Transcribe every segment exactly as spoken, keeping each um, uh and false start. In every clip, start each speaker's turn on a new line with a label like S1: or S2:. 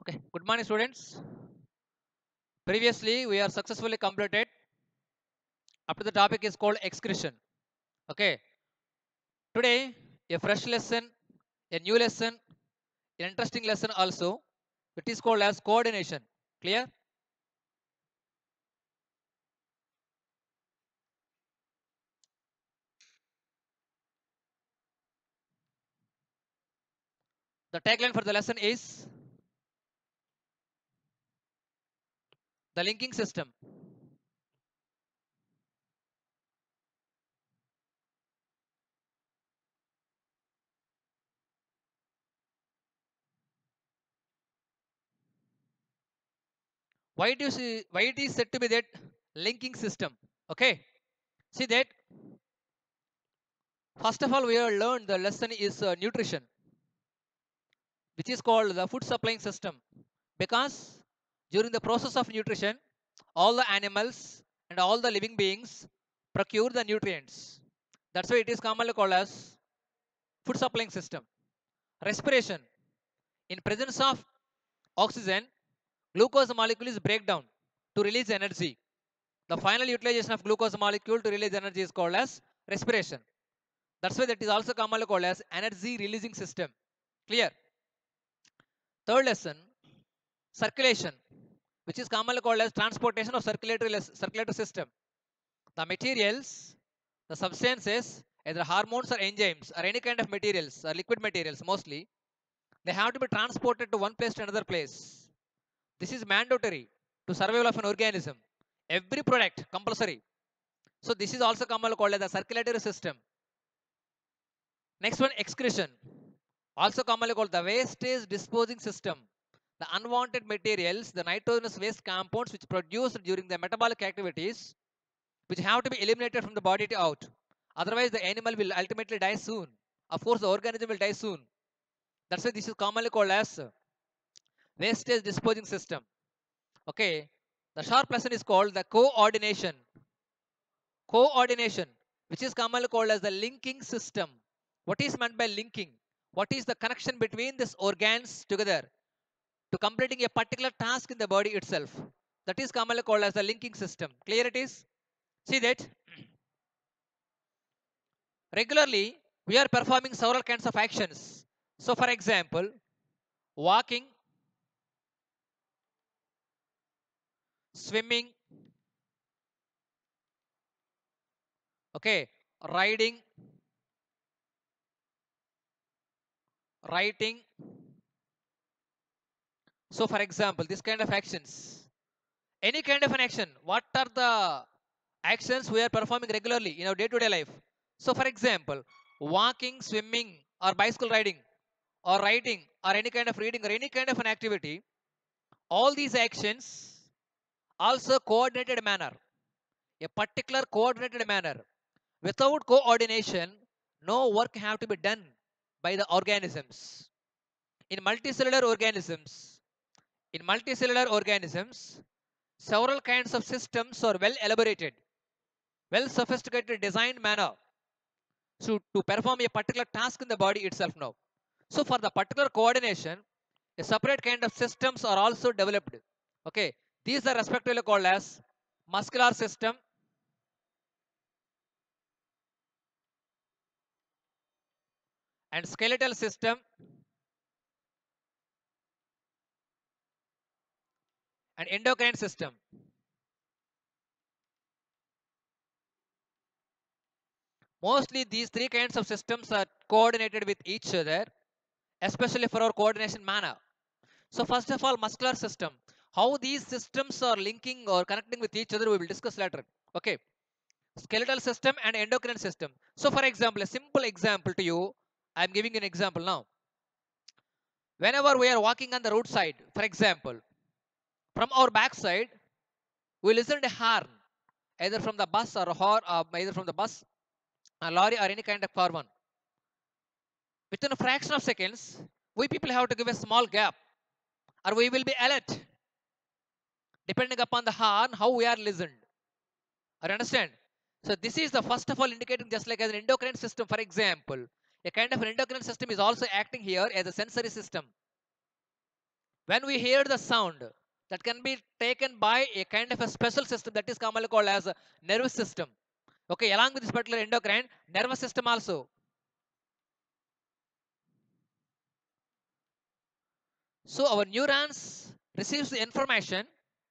S1: Okay, good morning students. Previously we are successfully completed up to the topic is called excretion. Okay, today a fresh lesson, a new lesson, an interesting lesson also. It is called as coordination. Clear? The tagline for the lesson is the linking system. Why do you see, why it is said to be that linking system? Okay, see that first of all we have learned the lesson is uh, nutrition, which is called the food supplying system, because during the process of nutrition all the animals and all the living beings procure the nutrients. That's why it is commonly called as food supplying system. Respiration, in presence of oxygen, glucose molecule is breakdown to release energy. The final utilization of glucose molecule to release energy is called as respiration. That's why that is also commonly called as energy releasing system. Clear? Third lesson, circulation, which is commonly called as transportation or circulatory circulatory system. The materials, the substances, either hormones or enzymes or any kind of materials or liquid materials mostly, they have to be transported to one place to another place. This is mandatory to survival of an organism. Every product compulsory. So this is also commonly called as the circulatory system. Next one, excretion, also commonly called the wastage disposing system. The unwanted materials, the nitrogenous waste compounds which produced during the metabolic activities, which have to be eliminated from the body to out. Otherwise, the animal will ultimately die soon. Of course, the organism will die soon. That's why this is commonly called as wastage disposing system. Okay. The sharp lesson is called the coordination. Coordination, which is commonly called as the linking system. What is meant by linking? What is the connection between these organs together to completing a particular task in the body itself? That is commonly called as the linking system. Clear it is? See that regularly we are performing several kinds of actions. So, for example, walking, swimming, okay, riding, writing. So, for example, this kind of actions, any kind of an action, what are the actions we are performing regularly in our day to day life? So, for example, walking, swimming, or bicycle riding, or writing, or any kind of reading, or any kind of an activity, all these actions also coordinated manner, a particular coordinated manner. Without coordination, no work have to be done by the organisms. In multicellular organisms, in multicellular organisms, several kinds of systems are well elaborated, well sophisticated designed manner so to perform a particular task in the body itself now. So for the particular coordination, a separate kind of systems are also developed. Okay, these are respectively called as muscular system and skeletal system and endocrine system. Mostly these three kinds of systems are coordinated with each other, especially for our coordination manner. So first of all, muscular system. How these systems are linking or connecting with each other, we will discuss later. Okay. Skeletal system and endocrine system. So for example, a simple example to you, I am giving you an example now. Whenever we are walking on the roadside, for example, from our backside, we listen to horn, either from the bus or horn, uh, either from the bus, a lorry or any kind of car one. Within a fraction of seconds, we people have to give a small gap, or we will be alert, depending upon the horn, how we are listened. I understand. So this is the first of all indicating just like as an endocrine system, for example. A kind of an endocrine system is also acting here as a sensory system. When we hear the sound, that can be taken by a kind of a special system that is commonly called as a nervous system. Okay, along with this particular endocrine, nervous system also. So our neurons receives the information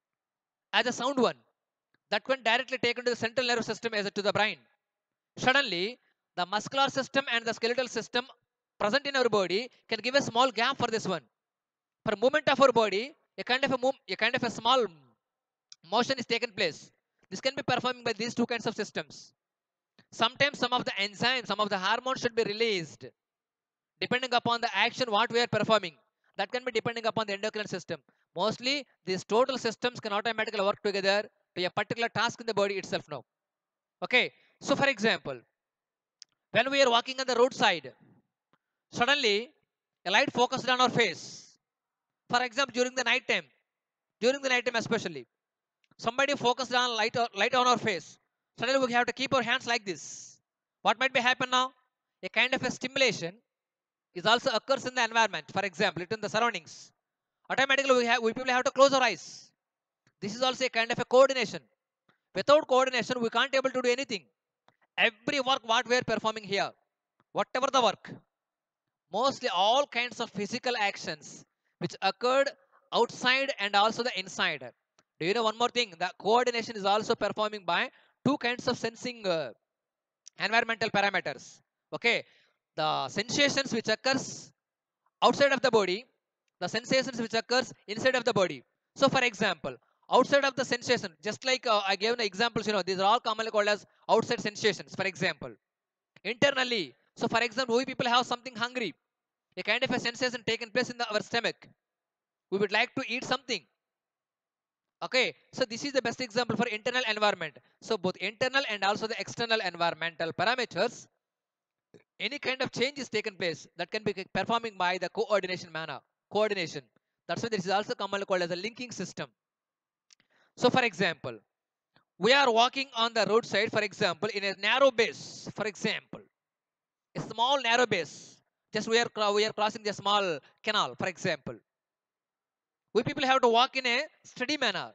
S1: as a sound one that can directly taken to the central nervous system as a, to the brain. Suddenly, the muscular system and the skeletal system present in our body can give a small gap for this one. For movement of our body, a kind of a, move, a kind of a small motion is taken place. This can be performed by these two kinds of systems. Sometimes some of the enzymes, some of the hormones should be released depending upon the action what we are performing. That can be depending upon the endocrine system. Mostly, these total systems can automatically work together to a particular task in the body itself now. Okay. So, for example, when we are walking on the roadside, suddenly a light focused on our face. For example, during the night time, during the night time especially, somebody focused on light, or, light on our face. Suddenly we have to keep our hands like this. What might be happen now? A kind of a stimulation is also occurs in the environment. For example, it in the surroundings. Automatically we have we people have to close our eyes. This is also a kind of a coordination. Without coordination, we can't able to do anything. Every work what we are performing here, whatever the work, mostly all kinds of physical actions which occurred outside and also the inside. Do you know one more thing? The coordination is also performing by two kinds of sensing uh, environmental parameters. Okay, the sensations which occurs outside of the body, the sensations which occurs inside of the body. So, for example, outside of the sensation, just like uh, I gave the examples, you know, these are all commonly called as outside sensations. For example, internally. So, for example, we people have something hungry, a kind of a sensation taken place in the, our stomach. We would like to eat something. Okay, so this is the best example for internal environment. So both internal and also the external environmental parameters, any kind of change is taken place that can be performing by the coordination manner. Coordination. That's why this is also commonly called as a linking system. So for example, we are walking on the roadside, for example, in a narrow base, for example, a small narrow base. Just we are we are crossing the small canal, for example. We people have to walk in a steady manner.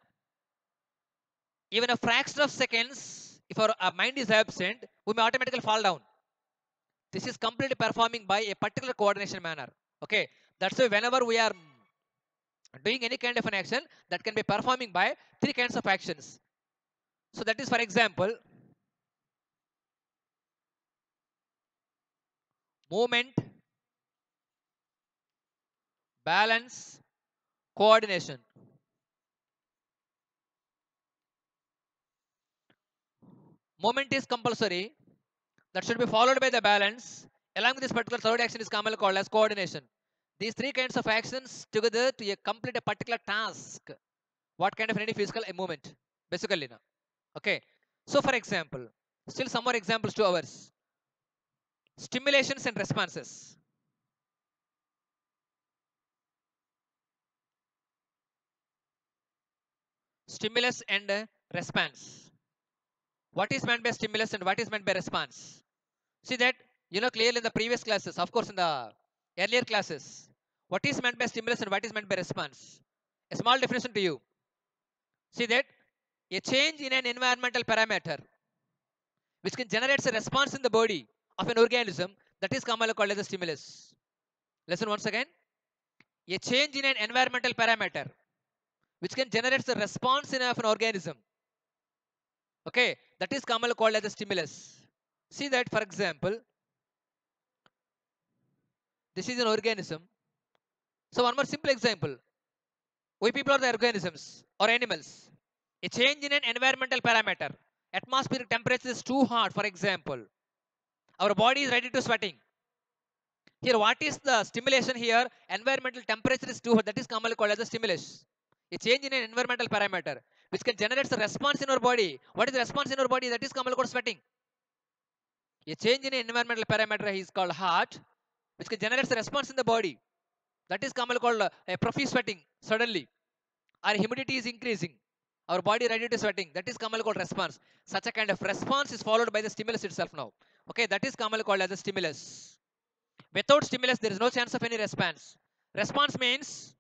S1: Even a fraction of seconds, if our, our mind is absent, we may automatically fall down. This is completely performing by a particular coordination manner. Okay, that's why whenever we are doing any kind of an action, that can be performing by three kinds of actions. So that is, for example, movement, balance, coordination. Movement is compulsory. That should be followed by the balance. Along with this particular third action is commonly called as coordination. These three kinds of actions together to complete a particular task. What kind of any physical movement? Basically, now. Okay. So, for example, still some more examples to ours. Stimulations and responses. Stimulus and uh, response. What is meant by stimulus and what is meant by response? See that, you know clearly in the previous classes, of course in the earlier classes, what is meant by stimulus and what is meant by response. A small definition to you. See that, a change in an environmental parameter which can generate a response in the body of an organism, that is commonly called as a stimulus. Listen once again. A change in an environmental parameter which can generate the response in of an organism. Okay, that is commonly called as a stimulus. See that, for example, this is an organism. So one more simple example. We people are the organisms or animals. A change in an environmental parameter. Atmospheric temperature is too hot, for example. Our body is ready to sweating. Here, what is the stimulation here? Environmental temperature is too hot. That is commonly called as a stimulus. A change in an environmental parameter which can generate a response in our body. What is the response in our body? That is commonly called sweating. A change in an environmental parameter is called heart, which can generate a response in the body. That is commonly called uh, a profuse sweating suddenly. Our humidity is increasing. Our body ready to sweating. That is commonly called response. Such a kind of response is followed by the stimulus itself now. Okay, that is commonly called as a stimulus. Without stimulus, there is no chance of any response. Response means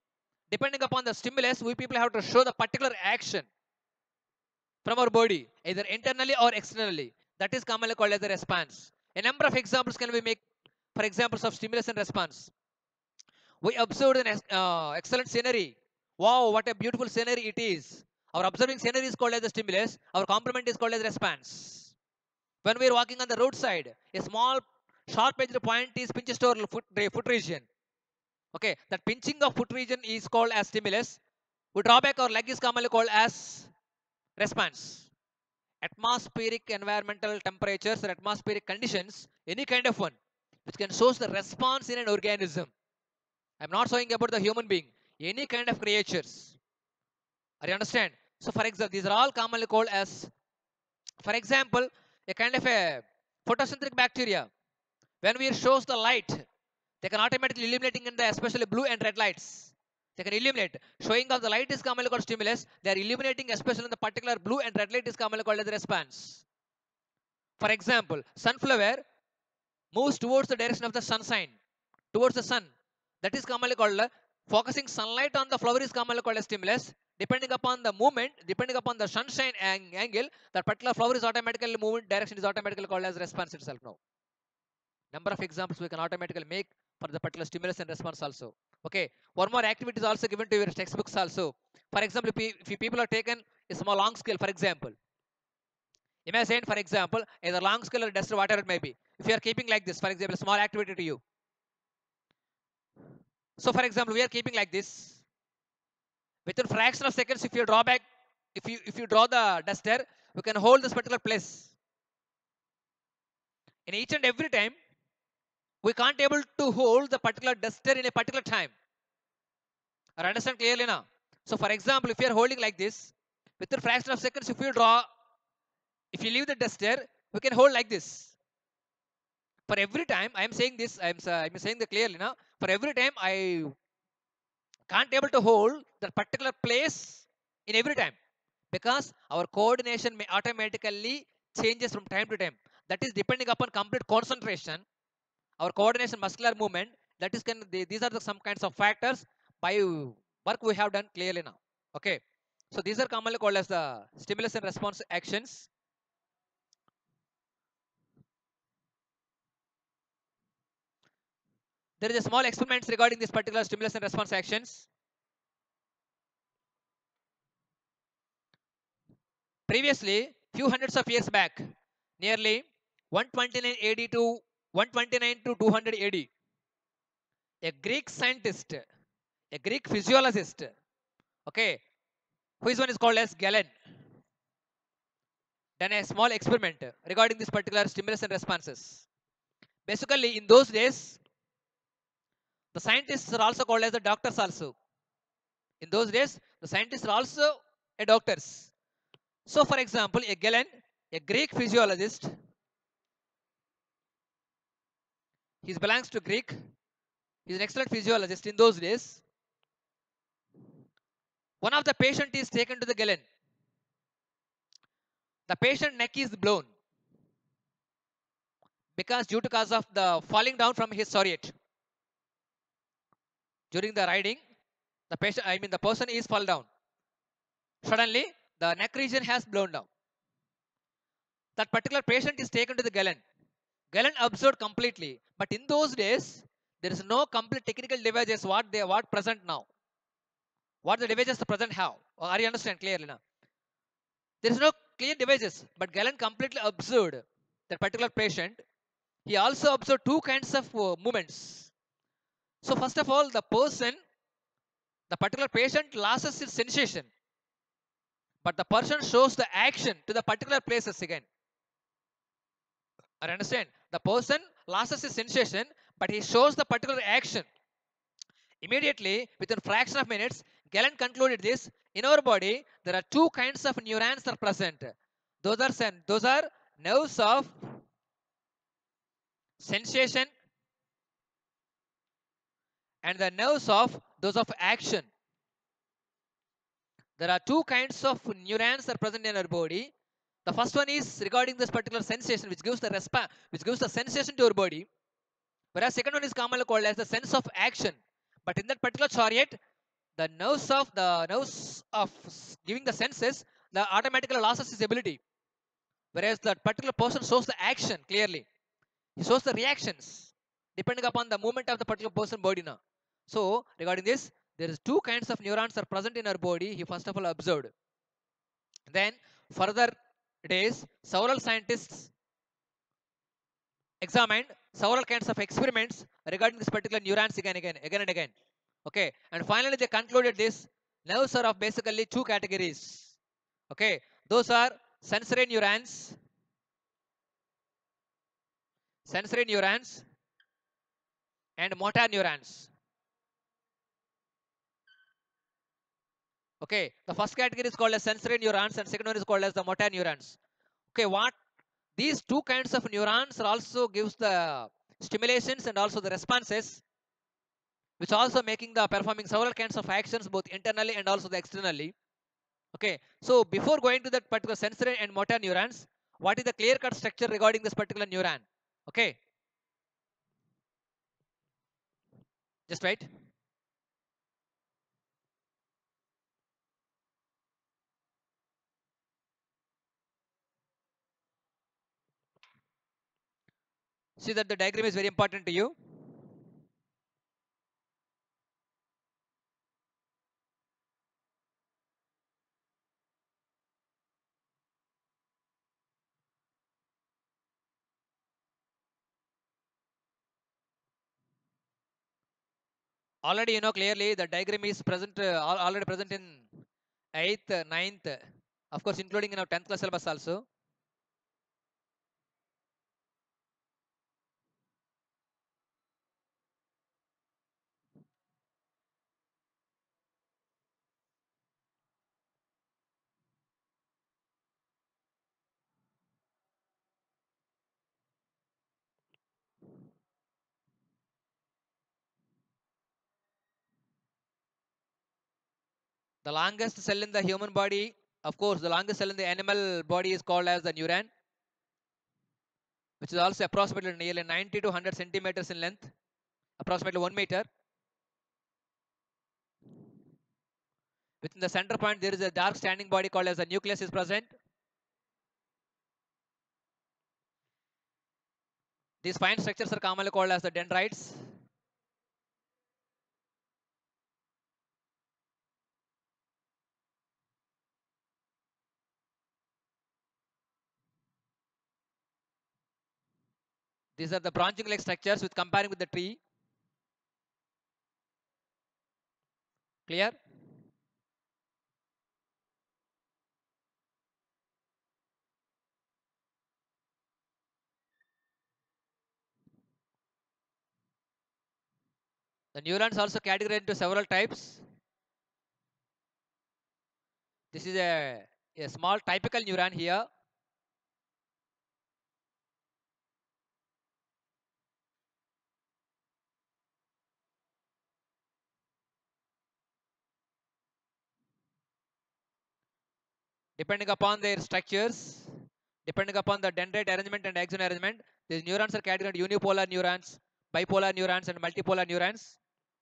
S1: Depending upon the stimulus, we people have to show the particular action from our body, either internally or externally. That is commonly called as a response. A number of examples can we make for examples of stimulus and response. We observed an uh, excellent scenery. Wow, what a beautiful scenery it is. Our observing scenery is called as a stimulus. Our complement is called as response. When we are walking on the roadside, a small sharp-edged point is pinches to our foot, foot region. Okay, that pinching of foot region is called as stimulus. We draw back our leg is commonly called as response. Atmospheric environmental temperatures or atmospheric conditions, any kind of one, which can show the response in an organism. I'm not saying about the human being, any kind of creatures. Are you understand? So for example, these are all commonly called as, for example, a kind of a photosynthetic bacteria. When we shows the light, they can automatically illuminating in the especially blue and red lights. They can illuminate. Showing of the light is commonly called stimulus. They are illuminating especially in the particular blue and red light is commonly called as response. For example, sunflower moves towards the direction of the sunshine, towards the sun. That is commonly called uh, focusing sunlight on the flower is commonly called a stimulus. Depending upon the movement, depending upon the sunshine ang angle, that particular flower is automatically moving direction is automatically called as response itself now. Number of examples we can automatically make for the particular stimulus and response also. Okay, one more activity is also given to your textbooks also. For example, if, if you people are taken a small long scale, for example, imagine for example, either long scale or duster, whatever it may be. If you are keeping like this, for example, a small activity to you. So for example, we are keeping like this. Within fraction of seconds, if you draw back, if you if you draw the duster, you can hold this particular place. In each and every time, we can't able to hold the particular duster in a particular time. Or understand clearly now? So for example, if you are holding like this, within fraction of seconds, if you draw, if you leave the duster, we can hold like this. For every time, I am saying this, I am, I am saying that clearly now. For every time, I can't able to hold that particular place in every time, because our coordination may automatically changes from time to time. That is depending upon complete concentration, our coordination, muscular movement. That is can these are the some kinds of factors by work we have done clearly now. Okay, so these are commonly called as the stimulus and response actions. There is a small experiments regarding this particular stimulus and response actions. Previously, few hundreds of years back, nearly one twenty-nine A D to one twenty-nine to two hundred A D, a Greek scientist, a Greek physiologist, okay, who is one is called as Galen, done a small experiment regarding this particular stimulus and responses. Basically, in those days, the scientists are also called as the doctors also. In those days, the scientists are also a doctors. So, for example, a Galen, a Greek physiologist, he belongs to Greek. He is an excellent physiologist in those days. One of the patient is taken to the Galen. The patient neck is blown because due to cause of the falling down from his chariot. During the riding, the patient, I mean the person is fall down. Suddenly, the neck region has blown down. That particular patient is taken to the Galen. Galen observed completely, but in those days, there is no complete technical devices what they what present now. What the devices the present have. Are you understand clearly now? There is no clear devices, but Galen completely observed that particular patient. He also observed two kinds of uh, movements. So first of all, the person, the particular patient loses his sensation, but the person shows the action to the particular places again. I understand. The person loses his sensation, but he shows the particular action. Immediately, within fraction of minutes, Galen concluded this. In our body, there are two kinds of neurons are present. Those are, sen those are nerves of sensation and the nerves of those of action. There are two kinds of neurons are present in our body. The first one is regarding this particular sensation, which gives the response, which gives the sensation to our body. Whereas second one is commonly called as the sense of action. But in that particular chariot, The nerves of the nerves of s- giving the senses, the automatically loses his ability. Whereas that particular person shows the action clearly. He shows the reactions depending upon the movement of the particular person body now. So regarding this, there is two kinds of neurons are present in our body. He first of all observed. Then further days, several scientists examined several kinds of experiments regarding this particular neurons again, again, again and again. Okay, and finally they concluded this nerves are of basically two categories. Okay, those are sensory neurons, sensory neurons, and motor neurons. Okay, the first category is called as sensory neurons, and second one is called as the motor neurons. Okay, what these two kinds of neurons also gives the stimulations and also the responses, which also making the performing several kinds of actions both internally and also the externally. Okay, so before going to that particular sensory and motor neurons, what is the clear cut structure regarding this particular neuron? Okay, just right. See that the diagram is very important to you. Already you know clearly the diagram is present, uh, al- already present in eighth, ninth, of course including in our tenth class syllabus also. The longest cell in the human body, of course, the longest cell in the animal body is called as the neuron, which is also approximately nearly ninety to one hundred centimeters in length, approximately one meter. Within the center point, there is a dark standing body called as the nucleus is present. These fine structures are commonly called as the dendrites. These are the branching like structures with comparing with the tree. Clear? The neurons also categorized into several types. This is a, a small typical neuron here. Depending upon their structures, depending upon the dendrite arrangement and axon arrangement, these neurons are categorized into unipolar neurons, bipolar neurons, and multipolar neurons.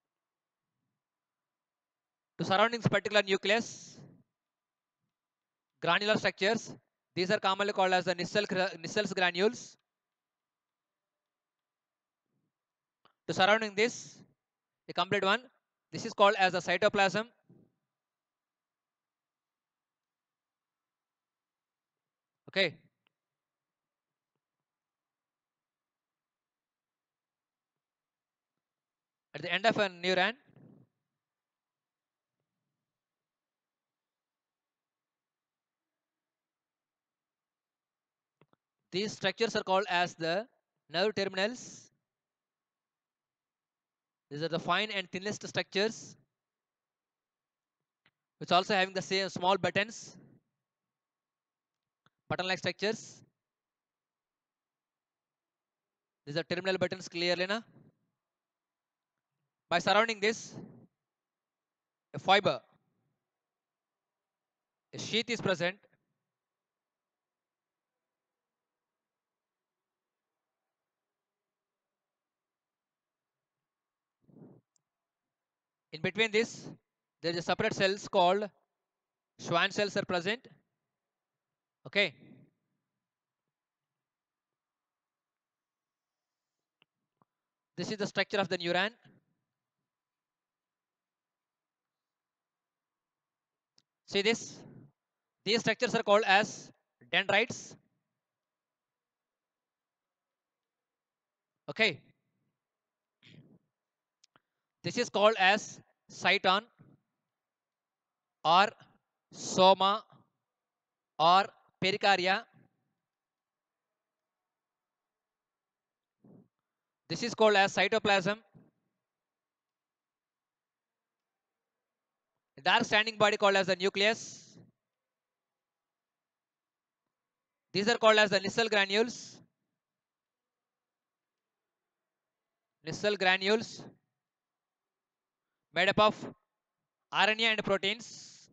S1: To surrounding this particular nucleus, granular structures. These are commonly called as the Nissel, Nissel's granules. To surrounding this, the complete one, this is called as the cytoplasm. Okay. At the end of a neuron, these structures are called as the nerve terminals. These are the fine and thinnest structures, which also having the same small buttons, button-like structures. These are terminal buttons clearly na? By surrounding this, a fiber, a sheath is present. In between this, There is a separate cells called Schwann cells are present. Okay. This is the structure of the neuron. See this? These structures are called as dendrites. Okay. This is called as cyton or soma or pericardia. This is called as cytoplasm. A dark standing body called as the nucleus. These are called as the Nissl granules. Nissl granules made up of R N A and proteins.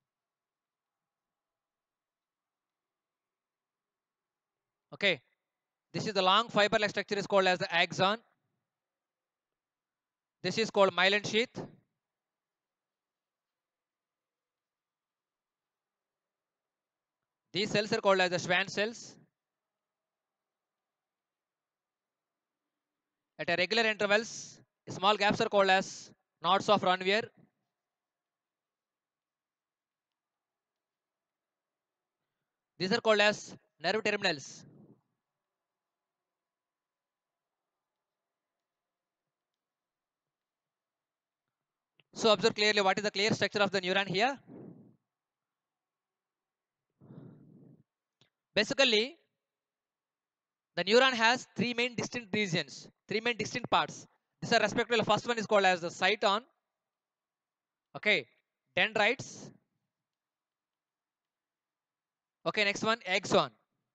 S1: Okay. This is the long fiber-like structure is called as the axon. This is called myelin sheath. These cells are called as the Schwann cells. At a regular intervals, small gaps are called as knots of Ranvier. These are called as nerve terminals. So observe clearly what is the clear structure of the neuron here. Basically, the neuron has three main distinct regions, three main distinct parts. These are respectively, the first one is called as the cyton, okay, dendrites, okay, next one axon.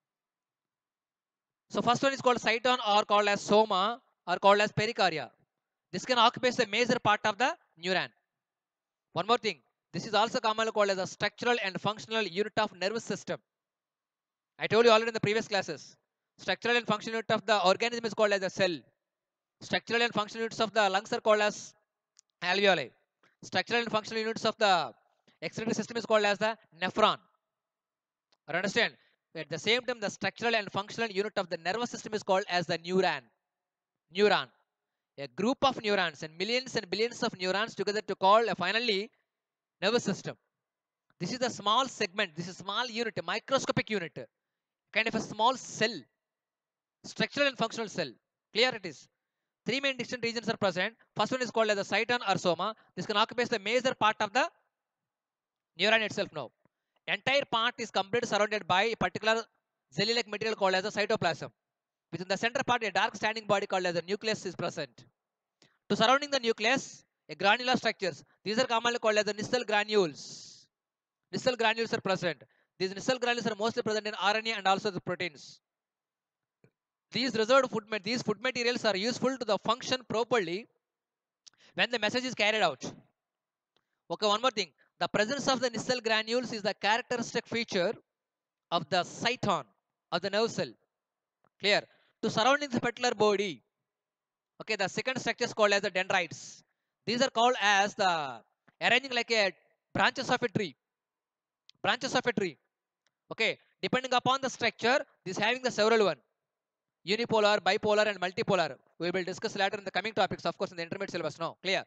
S1: So first one is called cyton or called as soma or called as pericardia. This can occupy the major part of the neuron. One more thing, this is also commonly called as a structural and functional unit of nervous system. I told you already in the previous classes. Structural and functional unit of the organism is called as a cell. Structural and functional units of the lungs are called as alveoli. Structural and functional units of the excretory system is called as the nephron. Or understand? At the same time, the structural and functional unit of the nervous system is called as the neuron. Neuron. A group of neurons and millions and billions of neurons together to call a finally nervous system. This is a small segment. This is a small unit, a microscopic unit, kind of a small cell, structural and functional cell. Clear it is. Three main distinct regions are present. First one is called as the cyton or soma. This can occupy the major part of the neuron itself now. Entire part is completely surrounded by a particular jelly-like material called as the cytoplasm. Within the center part, a dark standing body called as the nucleus is present. To surrounding the nucleus, a granular structures. These are commonly called as the Nissl granules. Nissl granules are present. These Nissl granules are mostly present in R N A and also the proteins. These reserved food, these food materials are useful to the function properly when the message is carried out. Okay, one more thing. The presence of the Nissl granules is the characteristic feature of the cyton of the nerve cell. Clear? To surrounding the particular body. Okay, the second structure is called as the dendrites. These are called as the arranging like a branches of a tree. Branches of a tree. Okay, depending upon the structure, this having the several one. Unipolar, bipolar, and multipolar. We will discuss later in the coming topics, of course, in the intermediate syllabus. No, clear.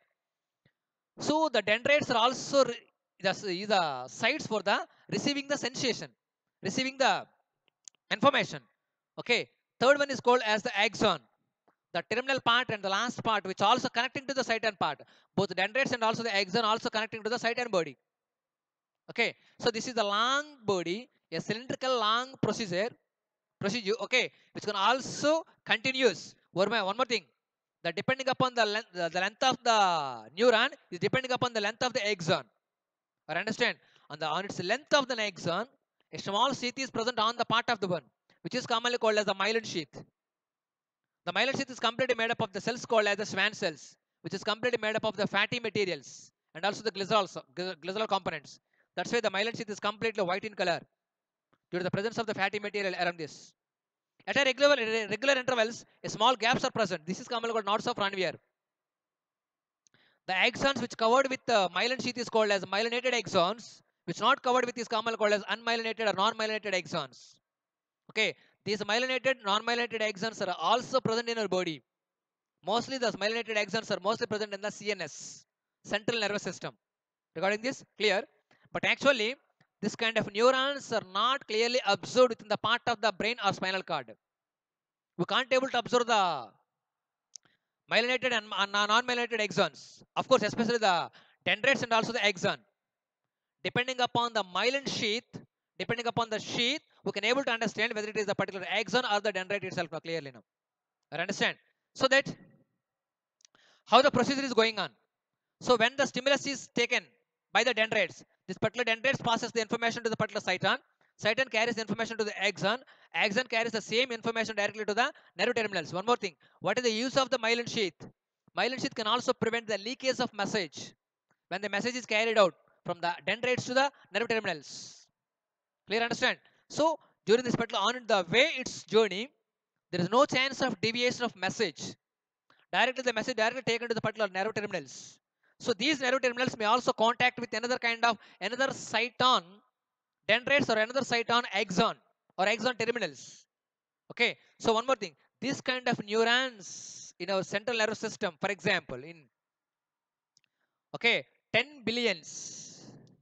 S1: So the dendrites are also the, the sites for the receiving the sensation, receiving the information. Okay. Third one is called as the axon. The terminal part and the last part, which also connecting to the cyton part. Both the dendrites and also the axon also connecting to the cyton body. Okay. So this is the long body, a cylindrical long procedure, procedure. Okay, which can also continuous. One more thing. The depending upon the length, the, the length of the neuron is depending upon the length of the axon. Or understand? On the on its length of the axon, a small sheath is present on the part of the one, which is commonly called as the myelin sheath. The myelin sheath is completely made up of the cells called as the Schwann cells, which is completely made up of the fatty materials and also the glycerol, glycerol components. That's why the myelin sheath is completely white in color due to the presence of the fatty material around this. At a regular, regular intervals, a small gaps are present. This is commonly called knots of Ranvier. The axons which covered with the myelin sheath is called as myelinated axons, which not covered with is commonly called as unmyelinated or non-myelinated axons. Okay, these myelinated, non-myelinated axons are also present in our body. Mostly the myelinated axons are mostly present in the C N S, central nervous system. Regarding this, clear? But actually, this kind of neurons are not clearly observed within the part of the brain or spinal cord. We can't able to observe the myelinated and non-myelinated axons. Of course, especially the dendrites and also the axon. Depending upon the myelin sheath, depending upon the sheath, we can able to understand whether it is the particular axon or the dendrite itself now, clearly now. I understand. So that how the procedure is going on. So when the stimulus is taken by the dendrites, this particular dendrites passes the information to the particular cyton. Cyton carries the information to the axon. Axon carries the same information directly to the nerve terminals. One more thing. What is the use of the myelin sheath? Myelin sheath can also prevent the leakage of message when the message is carried out from the dendrites to the nerve terminals. Clear, understand? So during this particular on the way its journey, there is no chance of deviation of message. Directly the message directly taken to the particular nerve terminals. So these nerve terminals may also contact with another kind of another cyton dendrites or another cyton axon or axon terminals. Okay. So one more thing. This kind of neurons in our central nervous system, for example, in okay, ten billions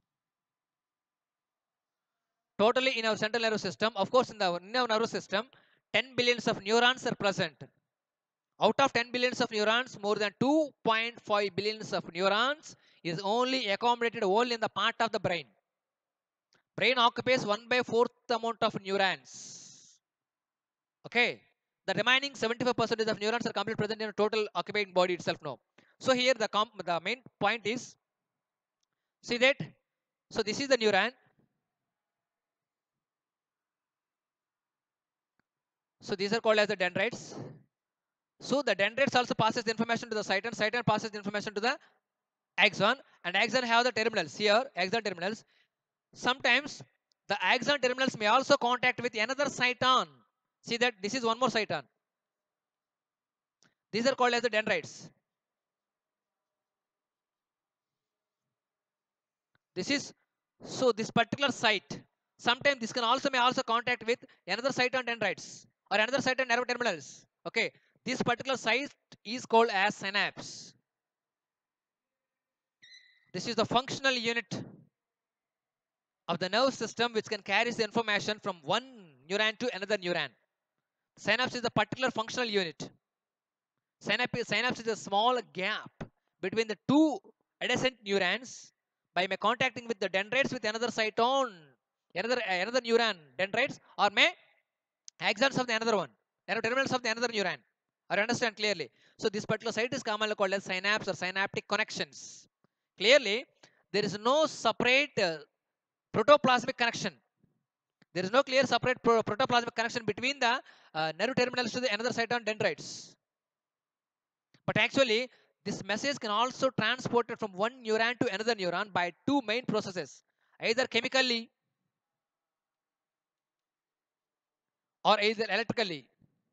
S1: totally in our central nervous system. Of course, in the in our nervous system, ten billions of neurons are present. Out of ten billions of neurons, more than two point five billions of neurons is only accommodated only in the part of the brain. Brain occupies one by fourth amount of neurons. Okay. The remaining seventy-five percent of neurons are completely present in the total occupying body itself now. So here the, the main point is, see that, so this is the neuron. So these are called as the dendrites. So the dendrites also passes the information to the cyton. Cyton passes the information to the axon, and axon have the terminals here, axon terminals. Sometimes the axon terminals may also contact with another cyton. See that this is one more cyton. These are called as the dendrites. This is so this particular site. Sometimes this can also may also contact with another cyton dendrites or another cyton nerve terminals. Okay, this particular site is called as synapse. This is the functional unit of the nerve system which can carry the information from one neuron to another neuron. Synapse is a particular functional unit. Synapse, synapse is a small gap between the two adjacent neurons by may contacting with the dendrites with another cyton, another uh, another neuron dendrites, or may axons of the another one, nerve terminals of the another neuron. Or understand clearly. So this particular site is commonly called as synapse or synaptic connections. Clearly, there is no separate uh, protoplasmic connection. There is no clear separate pro protoplasmic connection between the uh, nerve terminals to the another cyton dendrites. But actually, this message can also transported from one neuron to another neuron by two main processes, either chemically or either electrically.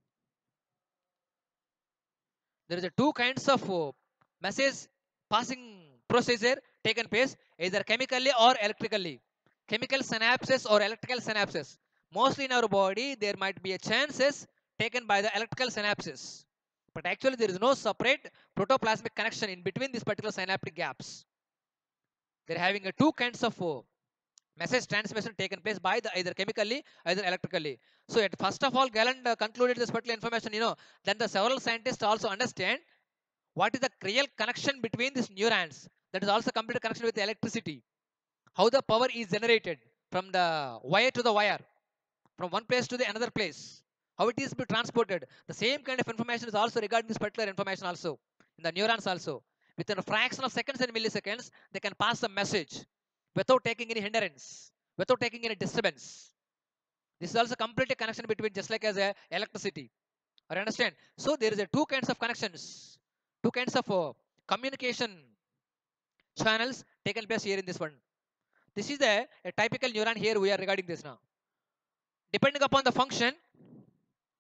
S1: There is a two kinds of uh, message passing procedure taken place, either chemically or electrically. Chemical synapses or electrical synapses. Mostly in our body, there might be a chances taken by the electrical synapses. But actually, there is no separate protoplasmic connection in between these particular synaptic gaps. They're having a two kinds of uh, message transmission taken place by the either chemically, either electrically. So, at first of all, Galland uh, concluded this particular information. You know, then the several scientists also understand what is the real connection between these neurons. That is also complete connection with the electricity. How the power is generated from the wire to the wire, from one place to the another place. How it is be transported. The same kind of information is also regarding this particular information also in the neurons also. Within a fraction of seconds and milliseconds, they can pass the message without taking any hindrance, without taking any disturbance. This is also completely connection between just like as a electricity. I understand. So there is a two kinds of connections, two kinds of uh, communication channels taken place here in this one. This is a, a typical neuron here we are regarding this now. Depending upon the function,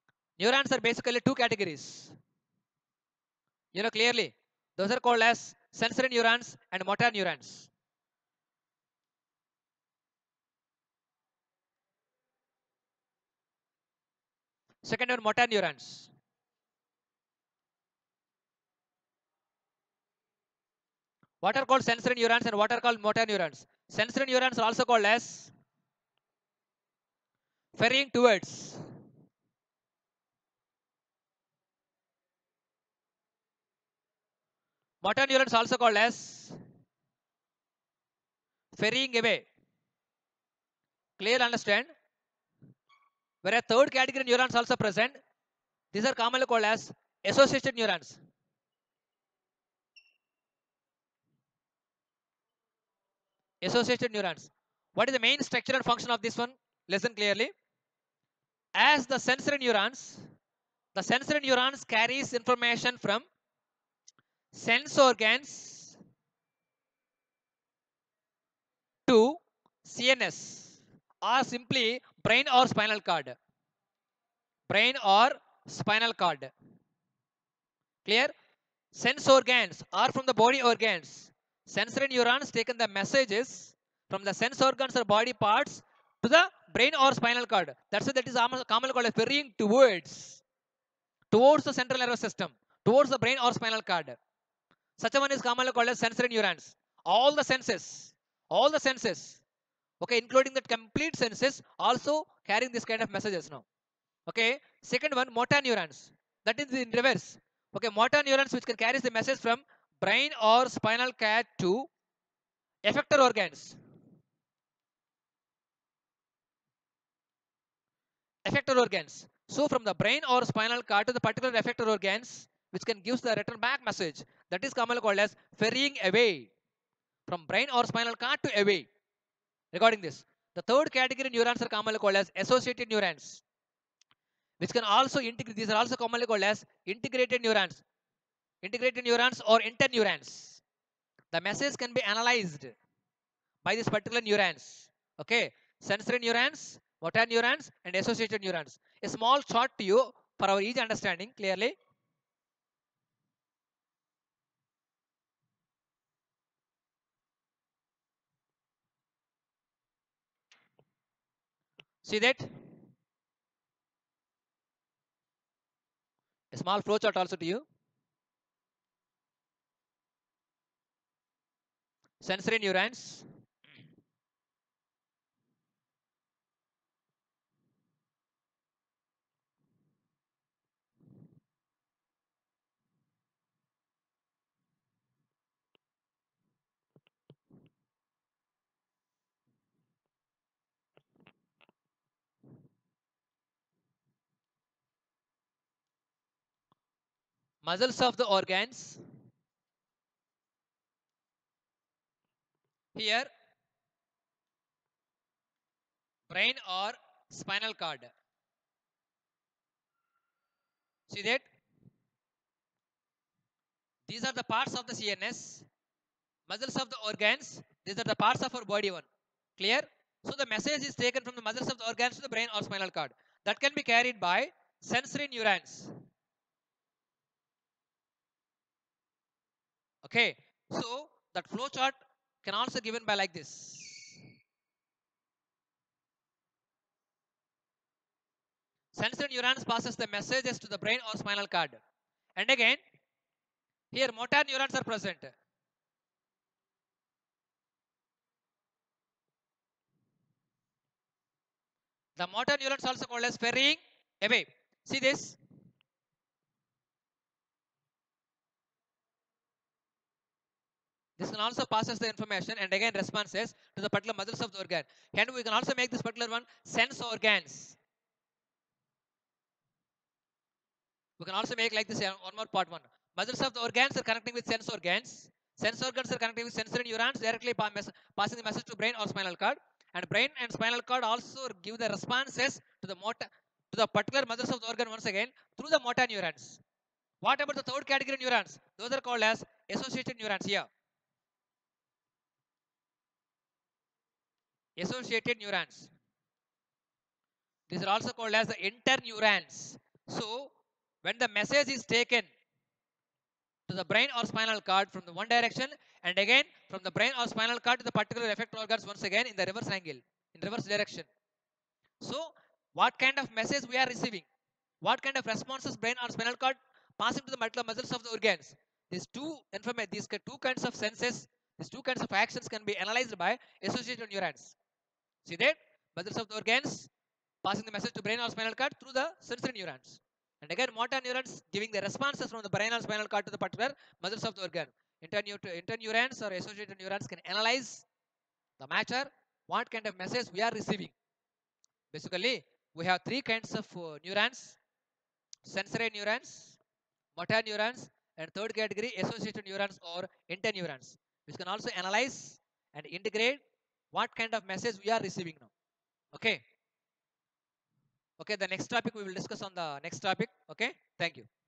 S1: neurons are basically two categories. You know clearly, those are called as sensory neurons and motor neurons. Second one, motor neurons. What are called sensory neurons and what are called motor neurons? Sensory neurons are also called as ferrying towards. Motor neurons also called as ferrying away. Clear, understand? Where a third category neurons also present. These are commonly called as associated neurons. Associated neurons. What is the main structure and function of this one? Listen clearly. As the sensory neurons, the sensory neurons carries information from sense organs to C N S or simply brain or spinal cord. Brain or spinal cord. Clear? Sense organs are from the body organs. Sensory neurons taken the messages from the sense organs or body parts to the brain or spinal cord. That's why that is commonly called ferrying towards, towards the central nervous system, towards the brain or spinal cord. Such a one is commonly called as sensory neurons. All the senses, all the senses, okay, including the complete senses, also carrying this kind of messages now. Okay, second one, motor neurons. That is in reverse. Okay, motor neurons which can carry the message from brain or spinal cord to effector organs. Effector organs. So from the brain or spinal cord to the particular effector organs, which can give the return back message. That is commonly called as ferrying away. From brain or spinal cord to away. Regarding this, the third category neurons are commonly called as associated neurons, which can also integrate. These are also commonly called as integrated neurons. Integrated neurons or interneurons. The message can be analyzed by these particular neurons. Okay, sensory neurons, motor neurons, and associated neurons. A small chart to you for our easy understanding clearly. See that? A small flow chart also to you. Sensory neurons. Muscles of the organs. Here, brain or spinal cord. See that? These are the parts of the C N S. Muscles of the organs. These are the parts of our body one. Clear? So the message is taken from the muscles of the organs to the brain or spinal cord. That can be carried by sensory neurons. Okay. So that flow chart can also given by like this. Sensory neurons passes the messages to the brain or spinal cord. And again, here motor neurons are present. The motor neurons also called as ferrying away. See this? This can also passes the information and again responses to the particular muscles of the organ. And we can also make this particular one sense organs. We can also make like this one more part one. Muscles of the organs are connecting with sense organs. Sense organs are connecting with sensory neurons directly passing the message to brain or spinal cord. And brain and spinal cord also give the responses to the motor to the particular muscles of the organ once again through the motor neurons. What about the third category neurons? Those are called as associated neurons here. Associated neurons. These are also called as the interneurons. So when the message is taken to the brain or spinal cord from the one direction, and again from the brain or spinal cord to the particular effect organs once again in the reverse angle, in reverse direction. So what kind of message we are receiving, what kind of responses brain or spinal cord passing to the multiple muscles of the organs, these two information, these two kinds of senses, these two kinds of actions can be analyzed by associated neurons. See that muscles of the organs passing the message to brain or spinal cord through the sensory neurons, and again motor neurons giving the responses from the brain or spinal cord to the particular muscles of the organ. Interneurons or associated neurons can analyze the matter, what kind of message we are receiving. Basically we have three kinds of uh, neurons: sensory neurons, motor neurons, and third category associated neurons or interneurons, which can also analyze and integrate what kind of message we are receiving now. Okay. Okay, the next topic we will discuss on the next topic. Okay, thank you.